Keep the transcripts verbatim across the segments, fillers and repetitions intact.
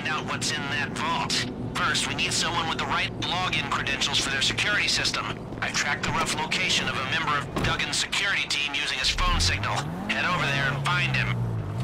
find out what's in that vault. First, we need someone with the right login credentials for their security system. I've tracked the rough location of a member of Duggan's security team using his phone signal. Head over there and find him.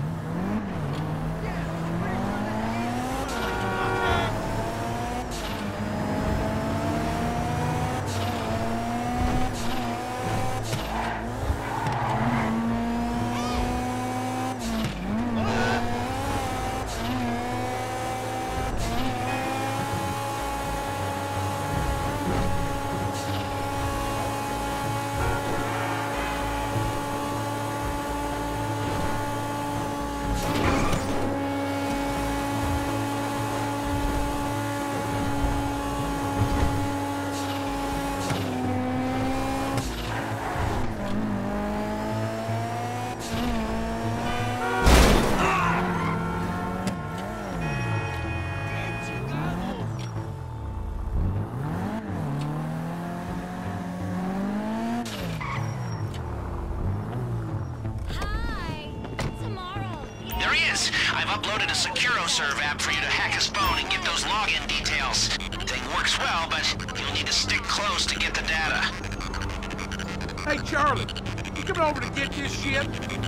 I've uploaded a SecuroServe app for you to hack his phone and get those login details. Thing works well, but you'll need to stick close to get the data. Hey, Charlie, you coming over to get this shit?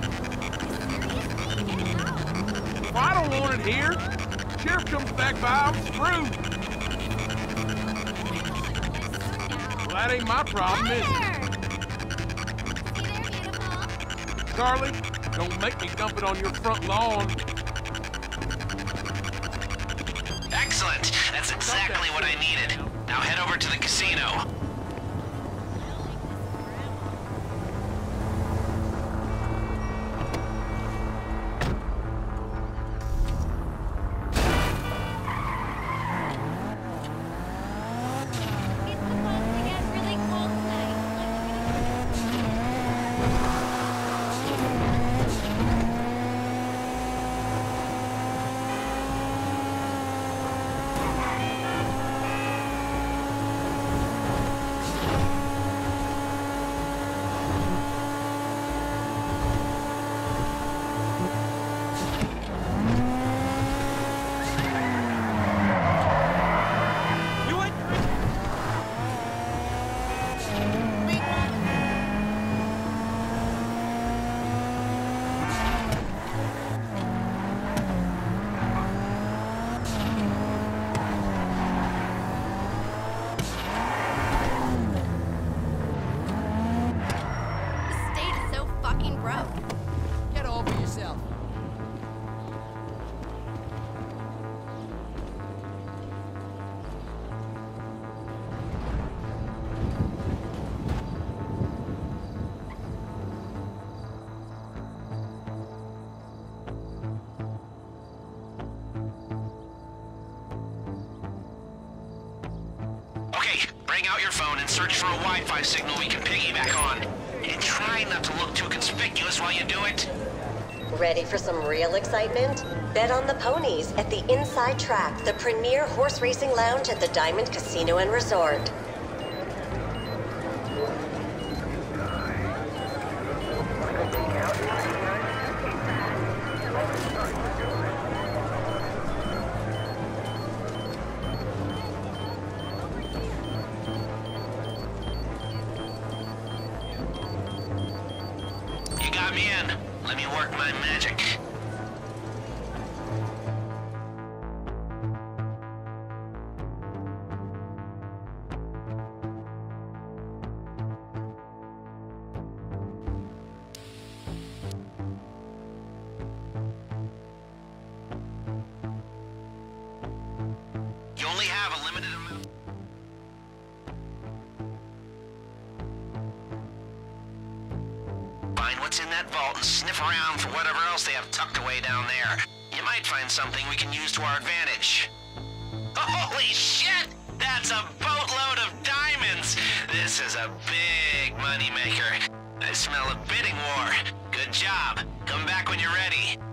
Well, I don't want it here. Sheriff comes back by, I'm screwed. Well, that ain't my problem, is it? Charlie, don't make me dump it on your front lawn. Excellent. That's exactly what I needed. Now head over to the casino. Get over yourself. Okay, bring out your phone and search for a Wi-Fi signal we can piggyback on. And try not to look too conspicuous while you do it. Ready for some real excitement? Bet on the ponies at the Inside Track, the premier horse racing lounge at the Diamond Casino and Resort. You got me in. Let me work my magic. You only have a limited amount. Find what's in that vault and sniff around for whatever else they have tucked away down there. You might find something we can use to our advantage. Holy shit! That's a boatload of diamonds! This is a big moneymaker. I smell a bidding war. Good job. Come back when you're ready.